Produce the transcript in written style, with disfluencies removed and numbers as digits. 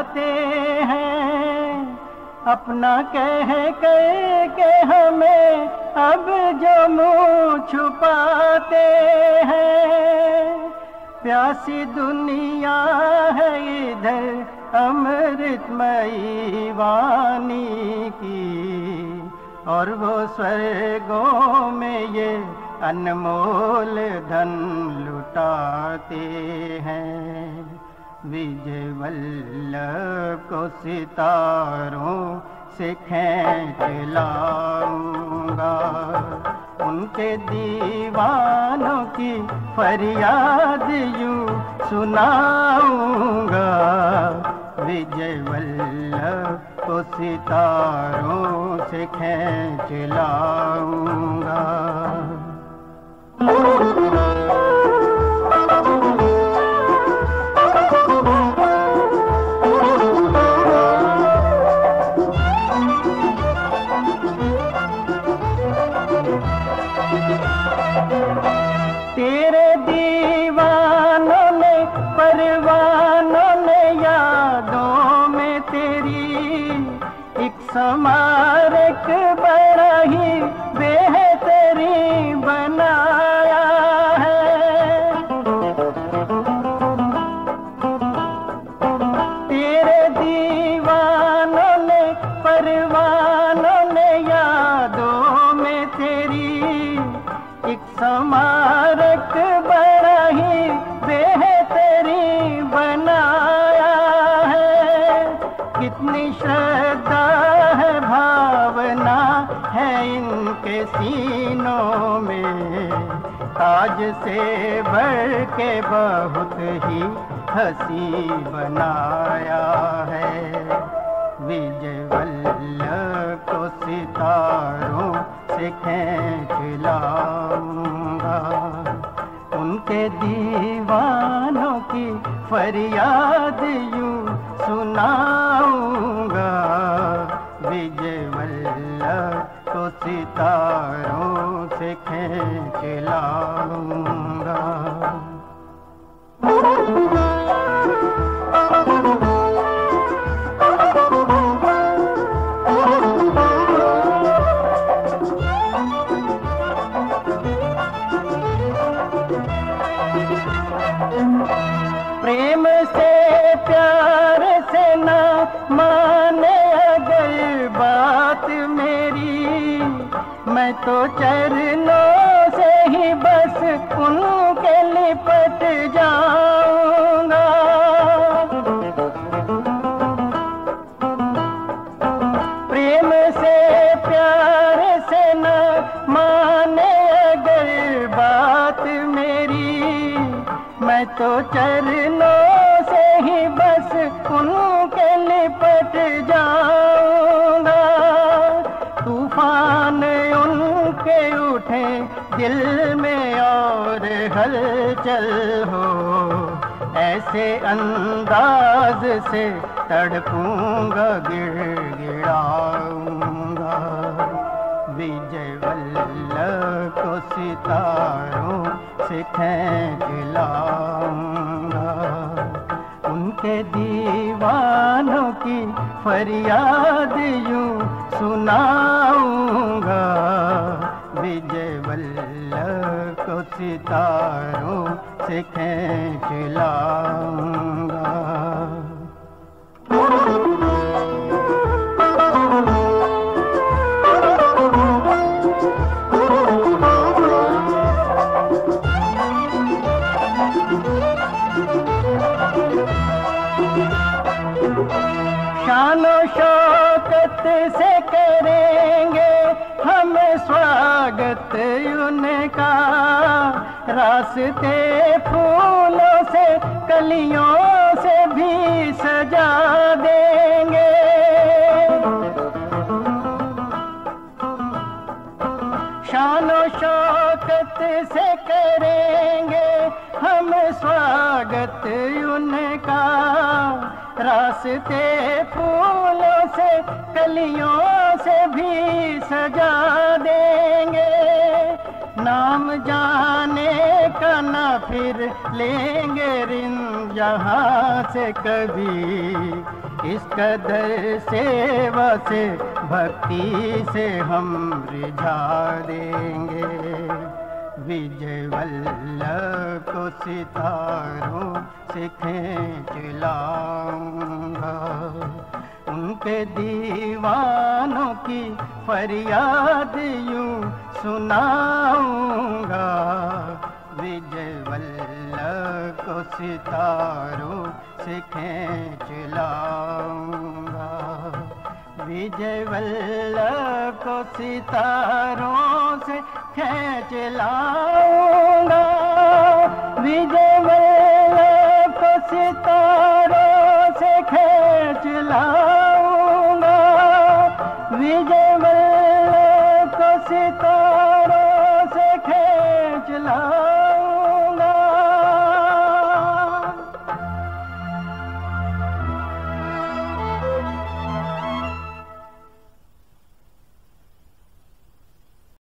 जाते हैं, अपना कह के हमें अब जो मुँह छुपाते हैं। प्यासी दुनिया है इधर अमृतमयी वाणी की, और वो स्वर्गों में ये अनमोल धन लुटाते हैं। विजय वल्लभ को सितारों से खींच लाऊंगा, उनके दीवानों की फरियाद यूं सुनाऊंगा। विजय वल्लभ को सितारों से खींच लाऊंगा। तेरे दीवानों ने परवानों ने यादों में तेरी एक स्मारक बड़ा ही बेहतरीन बनाया है। तेरे दीवानों ने परवानों ने यादों में तेरी एक स्मारक बड़ा ही बेहतरीन बनाया है। कितनी श्रद्धा है, भावना है इनके सीनों में, ताज से बढ़ के बहुत ही हंसी बनाया है। विजय वल्लभ को सितारों से खींच लाऊंगा, उनके दीवानों की फरियाद यूं सुनाऊंगा। विजय वल्लभ को सितारों से खींच लाऊंगा। प्रेम से प्यार से ना माने अगर बात मेरी, मैं तो चरणों से ही बस उनके लिपट जाऊंगा। प्रेम से प्यार से ना माने अगर बात मेरी, मैं तो चरणों से ही बस उनके लिपट जाऊंगा। तूफान उनके उठे दिल में और हलचल हो, ऐसे अंदाज से तड़पूंगा गिड़गिड़ाऊंगा। विजय वल्लभ को सितारों से खींच लाऊंगा, उनके दीवानों की फरियाद यूं सुनाऊंगा। विजय वल्लभ को सितारों से खींच लाऊंगा। शानो शौकत से करेंगे हम स्वागत उनका, रास्ते फूलों से कलियों से भी सजा देंगे। शानो शौकत से करेंगे हम स्वागत उनका, रास्ते फूलों से कलियों से भी सजा देंगे। नाम जाने का न फिर लेंगे ऋण यहाँ से कभी। इस कदर सेवा से भक्ति से हम रिझा देंगे। विजय वल्लभ को सितारों से खींच लाऊंगा, उनके दीवानों की फरियाद यूं सुनाऊंगा। विजय वल्लभ को सितारों से खींच लाऊंगा, विजय वल्लभ को सितारों से खींच लाऊंगा, विजय वल्लभ को सितारों से खींच लाऊंगा, विजय वल्लभ को सितारों